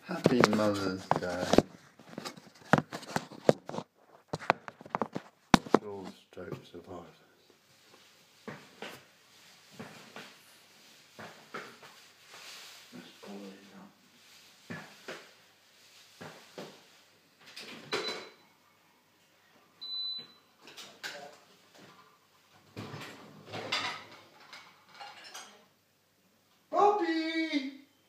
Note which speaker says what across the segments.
Speaker 1: Happy Mother's Day. All strokes of art. Let's pull these up. Poppy!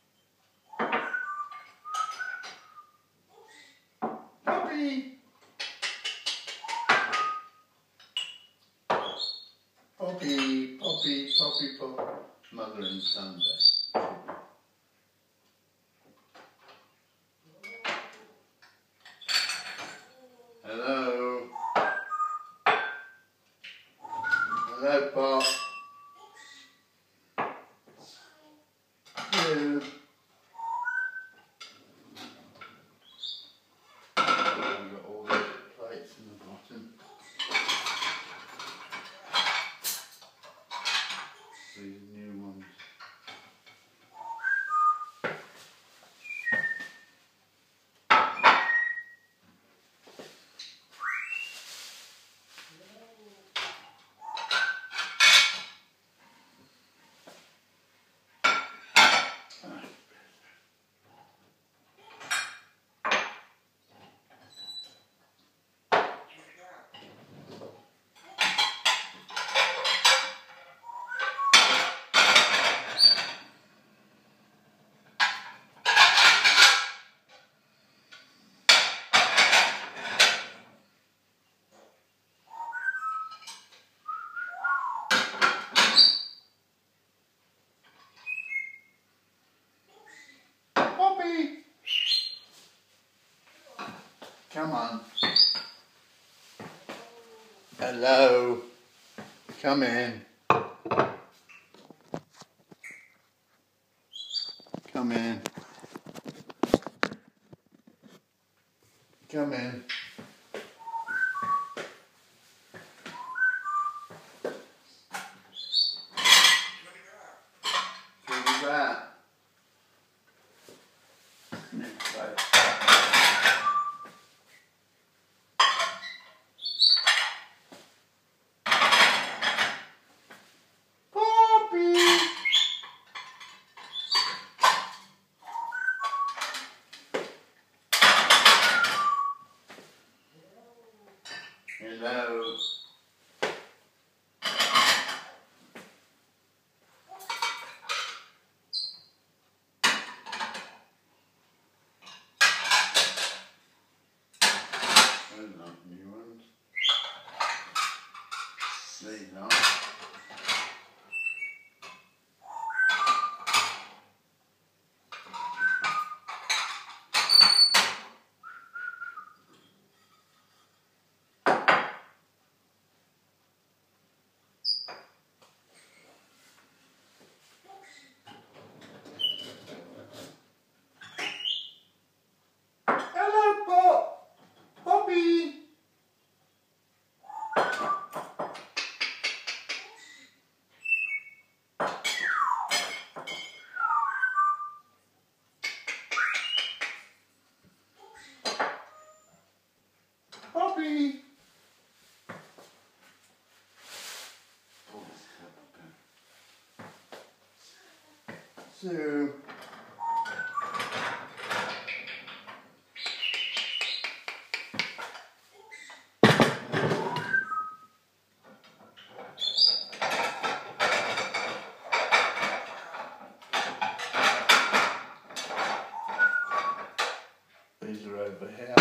Speaker 1: Poppy! Poppy, Poppy, Poppy, Poppy. Mother and Sunday. Hello. Hello, Pop. Hello. We've got all these plates in the bottom. These new ones. Poppy! Come on. Hello. Come in. Come in. Come in. What was that? Poppy! Hello. Those aren't new ones. These are. Hello, Pop! Poppy! Poppy! So, these are over here.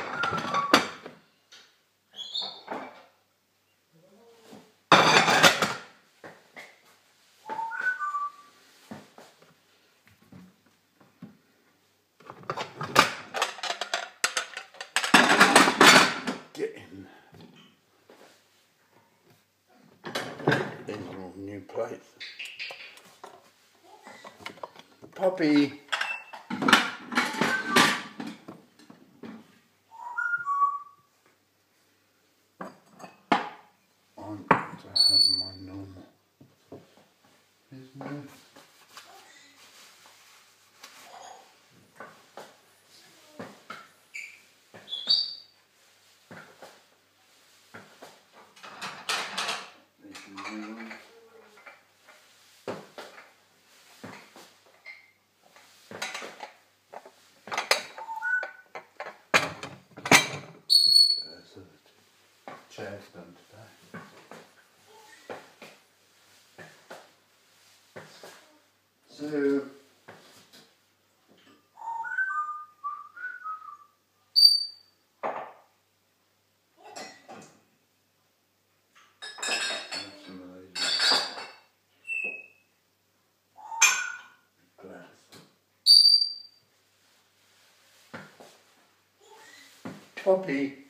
Speaker 1: Get in. These are all new plates. Poppy. I'm going to have my normal business. hair's done today. So some of these glass. Poppy.